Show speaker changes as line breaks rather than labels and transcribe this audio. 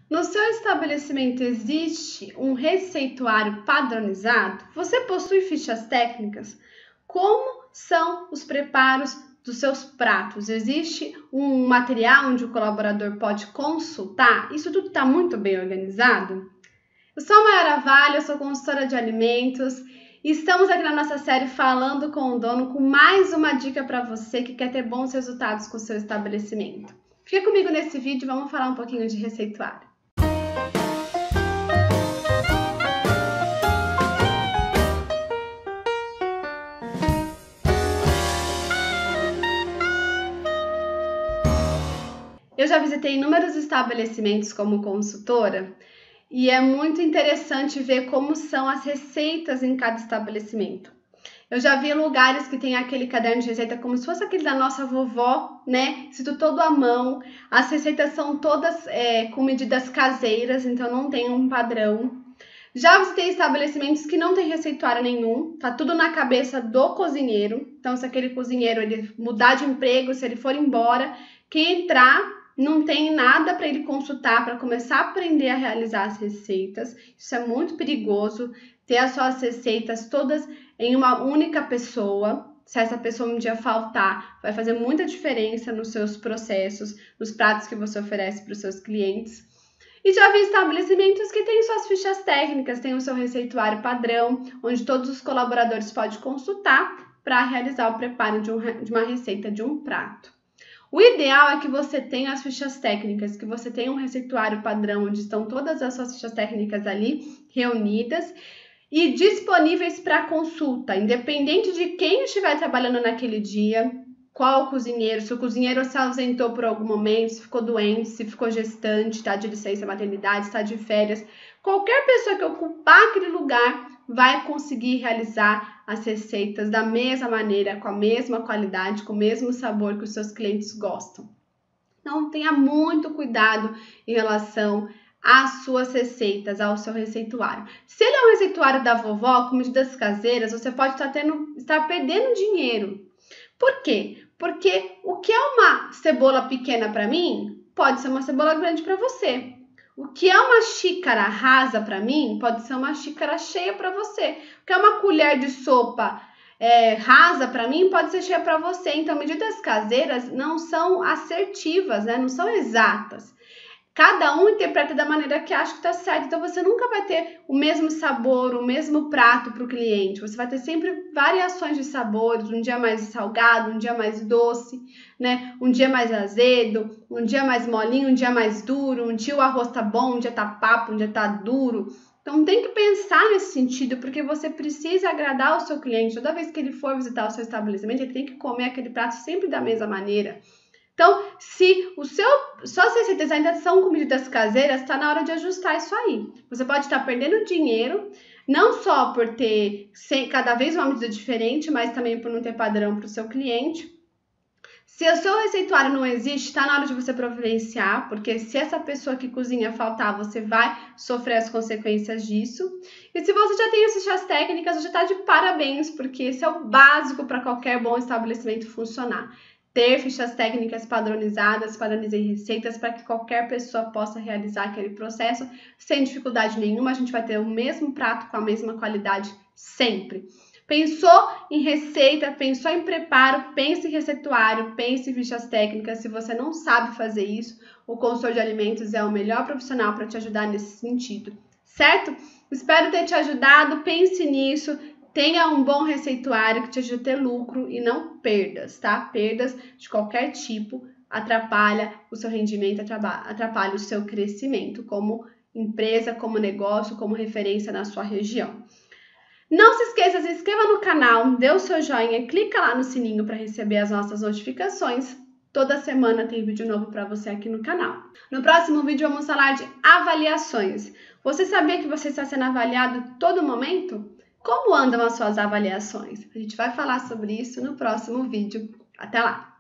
No seu estabelecimento existe um receituário padronizado? Você possui fichas técnicas? Como são os preparos dos seus pratos? Existe um material onde o colaborador pode consultar? Isso tudo está muito bem organizado? Eu sou a Mayara Vale, eu sou consultora de alimentos e estamos aqui na nossa série Falando com o Dono com mais uma dica para você que quer ter bons resultados com o seu estabelecimento. Fica comigo nesse vídeo e vamos falar um pouquinho de receituário. Eu já visitei inúmeros estabelecimentos como consultora e é muito interessante ver como são as receitas em cada estabelecimento. Eu já vi lugares que tem aquele caderno de receita como se fosse aquele da nossa vovó, né? Escrito todo à mão. As receitas são todas com medidas caseiras, então não tem um padrão. Já visitei estabelecimentos que não tem receituário nenhum, tá tudo na cabeça do cozinheiro. Então, se aquele cozinheiro ele mudar de emprego, se ele for embora, quem entrar não tem nada para ele consultar, para começar a aprender a realizar as receitas. Isso é muito perigoso, ter as suas receitas todas em uma única pessoa. Se essa pessoa um dia faltar, vai fazer muita diferença nos seus processos, nos pratos que você oferece para os seus clientes. E já vi estabelecimentos que têm suas fichas técnicas, tem o seu receituário padrão, onde todos os colaboradores podem consultar para realizar o preparo de uma receita de um prato. O ideal é que você tenha as fichas técnicas, que você tenha um receituário padrão, onde estão todas as suas fichas técnicas ali reunidas e disponíveis para consulta, independente de quem estiver trabalhando naquele dia, qual cozinheiro, se o cozinheiro se ausentou por algum momento, se ficou doente, se ficou gestante, está de licença maternidade, está de férias, qualquer pessoa que ocupar aquele lugar vai conseguir realizar as receitas da mesma maneira, com a mesma qualidade, com o mesmo sabor que os seus clientes gostam. Então, tenha muito cuidado em relação às suas receitas, ao seu receituário. Se ele é um receituário da vovó, com medidas caseiras, você pode estar perdendo dinheiro. Por quê? Porque o que é uma cebola pequena para mim, pode ser uma cebola grande para você. O que é uma xícara rasa para mim, pode ser uma xícara cheia para você. O que é uma colher de sopa rasa para mim, pode ser cheia para você. Então, medidas caseiras não são assertivas, né? Não são exatas. Cada um interpreta da maneira que acha que está certo. Então, você nunca vai ter o mesmo sabor, o mesmo prato para o cliente. Você vai ter sempre variações de sabores, um dia mais salgado, um dia mais doce, né? Um dia mais azedo, um dia mais molinho, um dia mais duro. Um dia o arroz tá bom, um dia tá papo, um dia tá duro. Então, tem que pensar nesse sentido, porque você precisa agradar o seu cliente. Toda vez que ele for visitar o seu estabelecimento, ele tem que comer aquele prato sempre da mesma maneira. Então, se suas receitas ainda são com medidas caseiras, está na hora de ajustar isso aí. Você pode estar perdendo dinheiro, não só por ter cada vez uma medida diferente, mas também por não ter padrão para o seu cliente. Se o seu receituário não existe, está na hora de você providenciar, porque se essa pessoa que cozinha faltar, você vai sofrer as consequências disso. E se você já tem as fichas técnicas, você está de parabéns, porque esse é o básico para qualquer bom estabelecimento funcionar. Ter fichas técnicas padronizadas, padronizar receitas para que qualquer pessoa possa realizar aquele processo sem dificuldade nenhuma. A gente vai ter o mesmo prato com a mesma qualidade sempre. Pensou em receita, pensou em preparo, pense em receituário, pense em fichas técnicas. Se você não sabe fazer isso, o consultor de alimentos é o melhor profissional para te ajudar nesse sentido, certo? Espero ter te ajudado, pense nisso. Tenha um bom receituário que te ajude a ter lucro e não perdas, tá? Perdas de qualquer tipo atrapalha o seu rendimento, atrapalha o seu crescimento como empresa, como negócio, como referência na sua região. Não se esqueça, se inscreva no canal, dê o seu joinha, clica lá no sininho para receber as nossas notificações. Toda semana tem vídeo novo para você aqui no canal. No próximo vídeo vamos falar de avaliações. Você sabia que você está sendo avaliado todo momento? Como andam as suas avaliações? A gente vai falar sobre isso no próximo vídeo. Até lá!